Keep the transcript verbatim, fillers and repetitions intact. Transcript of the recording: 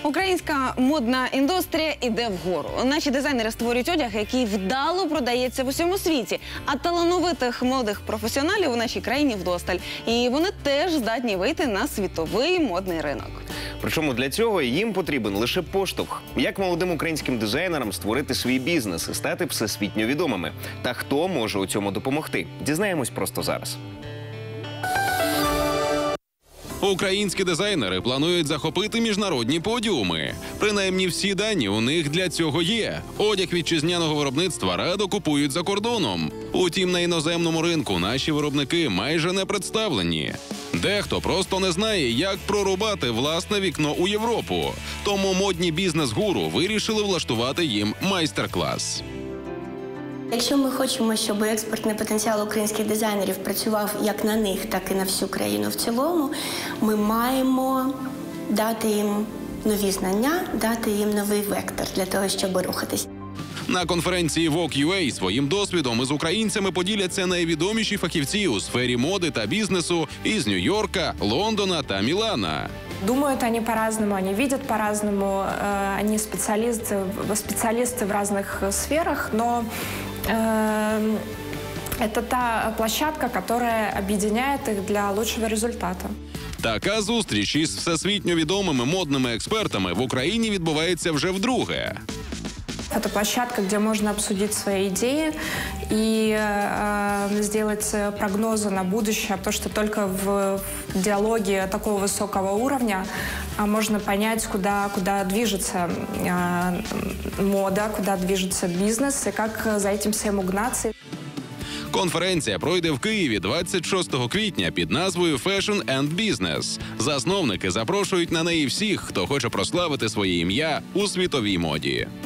Українська модна індустрія іде вгору. Наші дизайнери створюють одяг, який вдало продається в усьому світі. А талановитих молодих професіоналів у нашій країні вдосталь. І вони теж здатні вийти на світовий модний ринок. Причому для цього їм потрібен лише поштовх. Як молодим українським дизайнерам створити свій бізнес і стати всесвітньо відомими? Та хто може у цьому допомогти? Дізнаємось просто зараз. Українські дизайнери планують захопити міжнародні подіуми. Принаймні всі дані у них для цього є. Одяг вітчизняного виробництва радо купують за кордоном. Утім, на іноземному ринку наші виробники майже не представлені. Дехто просто не знає, як прорубати власне вікно у Європу. Тому модні бізнес-гуру вирішили влаштувати їм майстер-клас. Якщо ми хочемо, щоб експортний потенціал українських дизайнерів працював як на них, так і на всю країну в цілому, ми маємо дати їм нові знання, дати їм новий вектор для того, щоб рухатись. На конференції Vogue.ua своїм досвідом із українцями поділяться найвідоміші фахівці у сфері моди та бізнесу із Нью-Йорка, Лондона та Мілана. Думают они по-разному, они видят по-разному, они специалисты, специалисты в разных сферах, но э, это та площадка, которая объединяет их для лучшего результата. Така зустріч із всесвітньо відомими модними експертами в Україні відбувається вже вдруге. Это площадка, где можно обсудить свои идеи и э, сделать прогнозы на будущее, потому что только в, в диалоге такого высокого уровня э, можно понять, куда, куда движется э, мода, куда движется бизнес и как за этим всем угнаться. Конференція пройде в Києві двадцять шостого квітня під назвою Fashion and Business. Засновники запрошують на неї всіх, хто хоче прославити своє ім'я у світовій моді.